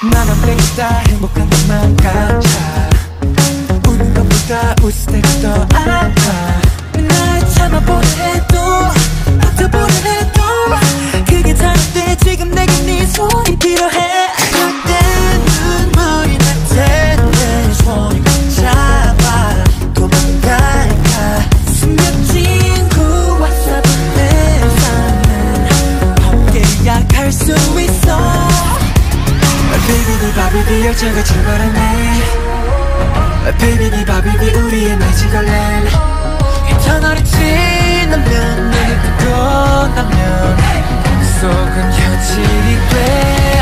나만 빼다 행복한 것만 같아. 우는 것보다 웃을 때가 더 아파. 날 참아보려 해도 버텨보려 해도 그게 다른데 지금 내게 네 손이 필요해. 그때 눈물이 날 때 내 손을 잡아 도망갈까. 숨겨진 구와서 내 삶은 함께야 갈 수 있어. Baby 네 바비비 열차가 출발하네. Baby 네 바비비 우리의 매직걸렌. 터널이 지나면 눈을 뜨고 나면 속은 현실이 돼.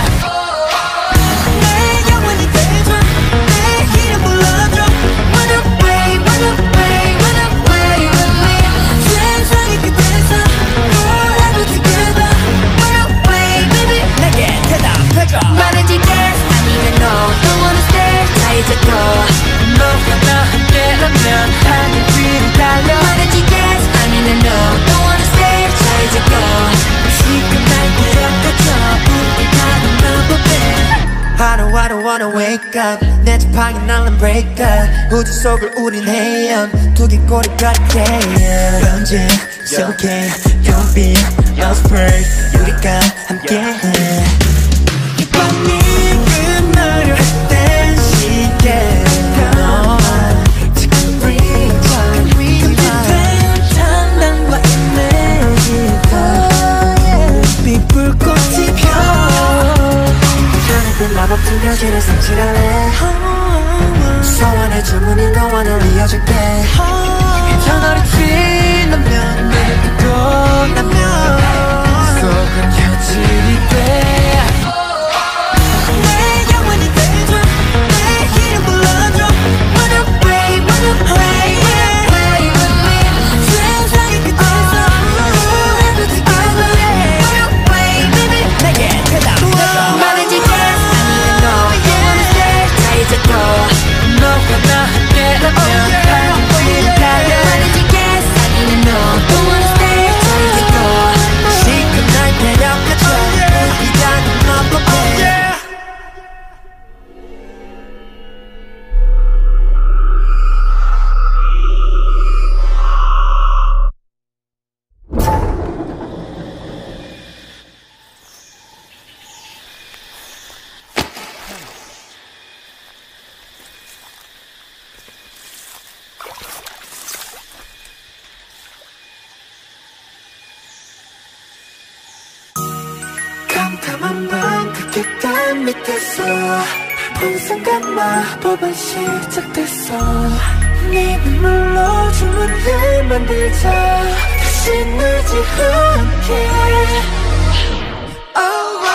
내 영원히 돼줘. 내 이름 불러줘. Run away, run away, run away with me. 세상의 끝에서 forever together. Run away baby. 내게 대답해줘. 말해줄게 아니면 no. Don't wanna stay 다 이제 또 너와 나 함께라면 하늘 위로 달려. 말해줄게 아니면 no. Don't wanna stay 다 이제 또 지금 날 데려가줘. 우리 가는 마법에 I don't wanna wake up. 내 지팡이 날란 breaker. 우주 속을 우린 헤엄 두개골이 가득해. 언제 so okay Don't be afraid. 우리가 함께해. 이 밤이 끝나려 했던 시계 지금 reach 탄란과 이내기가 빛 불꽃이 펴. 하늘빛 마법 숨겨지는 상실할래. 소원의 주문이 너와 날 이어줄게. 터널이 지나면 눈을 뜨고 나면 속은 현실이 돼. 깜깜한 밤 그 계단 밑에서 본 순간 마법은 시작됐어. 네 눈물로 주문을 만들자. 다시 늘지 않게. Oh,